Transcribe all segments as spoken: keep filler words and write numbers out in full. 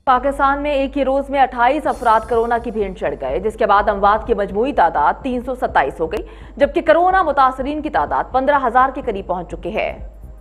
पाकिस्तान में एक ही रोज में अट्ठाईस अफराद कोरोना की भेंट चढ़ गए, जिसके बाद अमवात की मजमूई तादाद तीन सौ सत्ताईस हो गई, जबकि कोरोना मुतासरीन की तादाद पंद्रह हजार के करीब पहुंच चुकी है।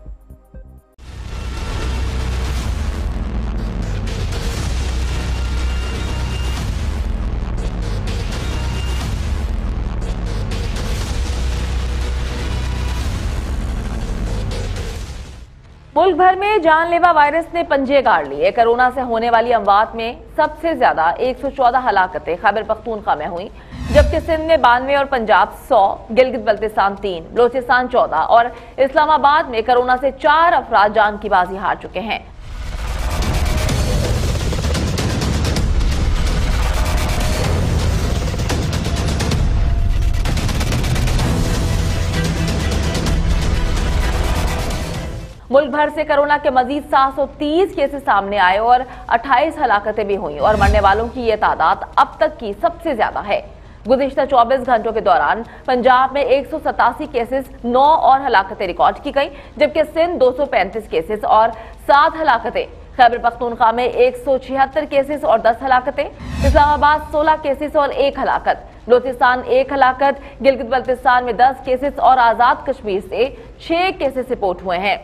मुल्क भर में जानलेवा वायरस ने पंजे गाड़ लिए। कोरोना से होने वाली अमवात में सबसे ज्यादा एक सौ चौदह हलाकतें खैबर पख्तूनख्वा में हुई, जबकि सिंध में बानवे और पंजाब सौ, गिलगित बल्तिस्तान तीन, बलोचिस्तान चौदह और इस्लामाबाद में कोरोना से चार अफराद जान की बाजी हार चुके हैं। मुल्क भर से कोरोना के मजीद सात सौ तीस केसेस सामने आए और अट्ठाईस हलाकतें भी हुई और मरने वालों की यह तादाद अब तक की सबसे ज्यादा है। गुज़िश्ता चौबीस घंटों के दौरान पंजाब में एक सौ सतासी केसेस, नौ और हलाकतें रिकॉर्ड की गई, जबकि सिंध दो सौ पैंतीस केसेस और सात हलाकतें, खैबर पख्तूनख्वा में एक सौ छिहत्तर केसेस और दस हलाकतें, इस्लामाबाद सोलह केसेस और एक हलाकत, बलोचिस्तान एक हलाकत, गिलगित बल्तिस्तान में दस केसेस और आजाद कश्मीर से छह केसेस रिपोर्ट हुए हैं।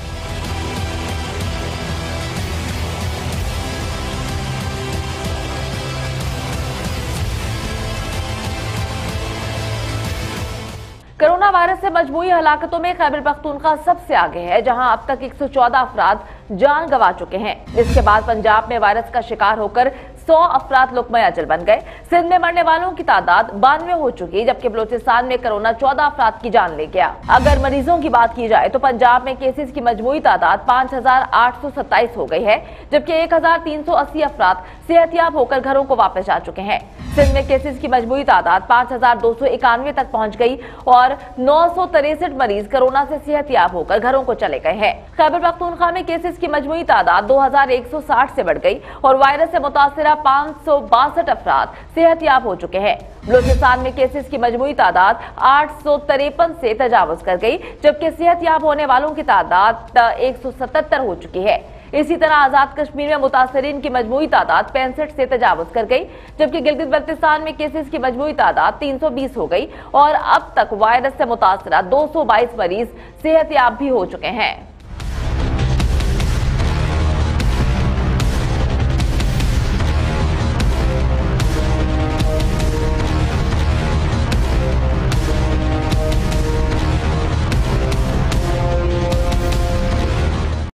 कोरोना वायरस से मजमूई हलाकतों में खैबर पख्तूनख्वा सबसे आगे है, जहां अब तक एक सौ चौदह अफराद जान गंवा चुके हैं। इसके बाद पंजाब में वायरस का शिकार होकर सौ अफराद लुक़मा अजल बन गए। सिंध में मरने वालों की तादाद बानवे हो चुकी, जबकि बलोचिस्तान में कोरोना चौदह अफराद की जान ले गया। अगर मरीजों की बात की जाए तो पंजाब में केसेस की मजमूई तादाद पांच हजार आठ सौ सत्ताईस हो गई है, जबकि एक हजार तीन सौ अस्सी अफराद सेहतियाब होकर घरों को वापस जा चुके हैं। सिंध में केसेस की मजमूई तादाद पांच हजार दो सौ इक्यानवे तक पहुंच गई और नौ सौ तिरसठ मरीज कोरोना से सेहतियाब होकर घरों को चले गए हैं। खैबर पख्तूनख्वा में केसेस की मजमूई तादाद दो हजार एक सौ साठ से बढ़ गई और वायरस से मुतासिरा पांच सौ बासठ अफराद सेहतियाब हो चुके हैं। बलोचिस्तान में केसेस की मजमूई तादाद आठ सौ तिरपन से तजावुज कर गई, जबकि सेहतियाब होने वालों की तादाद एक सौ सतहत्तर हो चुकी है। इसी तरह आजाद कश्मीर में मुतासरीन की मजमूई तादाद पैंसठ से तजावुज कर गई, जबकि गिलगित बल्तिस्तान में केसेस की मजमूई तादाद तीन सौ बीस हो गई और अब तक वायरस से मुतासरा दो सौ बाईस मरीज सेहतियाब भी हो चुके हैं।